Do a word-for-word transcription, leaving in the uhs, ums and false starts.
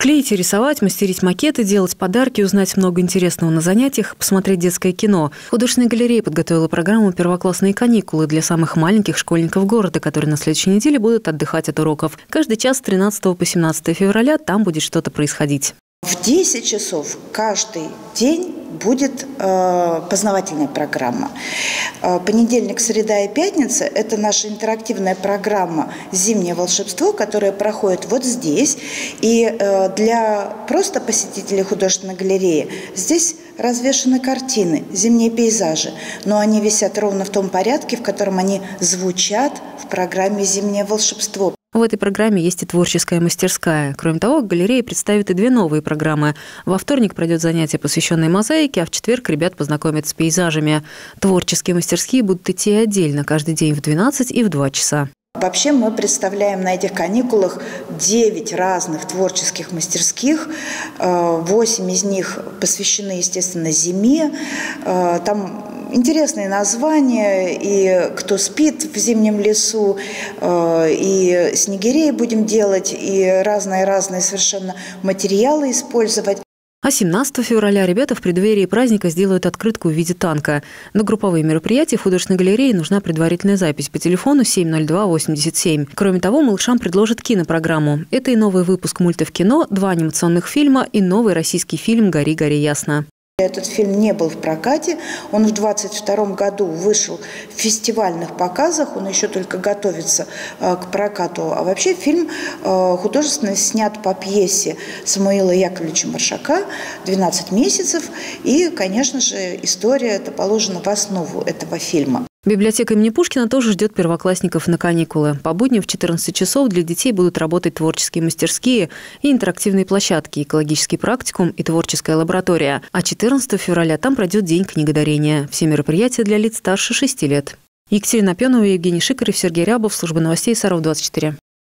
Клеить и рисовать, мастерить макеты, делать подарки, узнать много интересного на занятиях, посмотреть детское кино. Художественная галерея подготовила программу «Первоклассные каникулы» для самых маленьких школьников города, которые на следующей неделе будут отдыхать от уроков. Каждый час с тринадцатого по семнадцатое февраля там будет что-то происходить. В десять часов каждый день будет э, познавательная программа. Э, понедельник, среда и пятница – это наша интерактивная программа «Зимнее волшебство», которая проходит вот здесь. И э, для просто посетителей художественной галереи здесь развешаны картины, зимние пейзажи, но они висят ровно в том порядке, в котором они звучат в программе «Зимнее волшебство». В этой программе есть и творческая мастерская. Кроме того, галерея представит и две новые программы. Во вторник пройдет занятие, посвященное мозаике, а в четверг ребят познакомят с пейзажами. Творческие мастерские будут идти отдельно каждый день в двенадцать и в два часа. Вообще мы представляем на этих каникулах девять разных творческих мастерских. восемь из них посвящены, естественно, зиме. Там интересные названия, и «Кто спит в зимнем лесу», и снегирей будем делать, и разные-разные совершенно материалы использовать. А семнадцатого февраля ребята в преддверии праздника сделают открытку в виде танка. На групповые мероприятия в художественной галерее нужна предварительная запись по телефону семь ноль два восемьдесят семь. Кроме того, малышам предложат кинопрограмму. Это и новый выпуск мульта в кино, два анимационных фильма и новый российский фильм «Гори, гори, ясно». Этот фильм не был в прокате, он в двадцать втором году вышел в фестивальных показах, он еще только готовится э, к прокату. А вообще фильм э, художественно снят по пьесе Самуила Яковлевича Маршака «двенадцать месяцев». И, конечно же, история это положена в основу этого фильма. Библиотека имени Пушкина тоже ждет первоклассников на каникулы. По будням в четырнадцать часов для детей будут работать творческие мастерские и интерактивные площадки, экологический практикум и творческая лаборатория. А четырнадцатого февраля там пройдет День книгодарения. Все мероприятия для лиц старше шести лет. Екатерина Пенова, Евгений Шикарев, Сергей Рябов, служба новостей Саров двадцать четыре.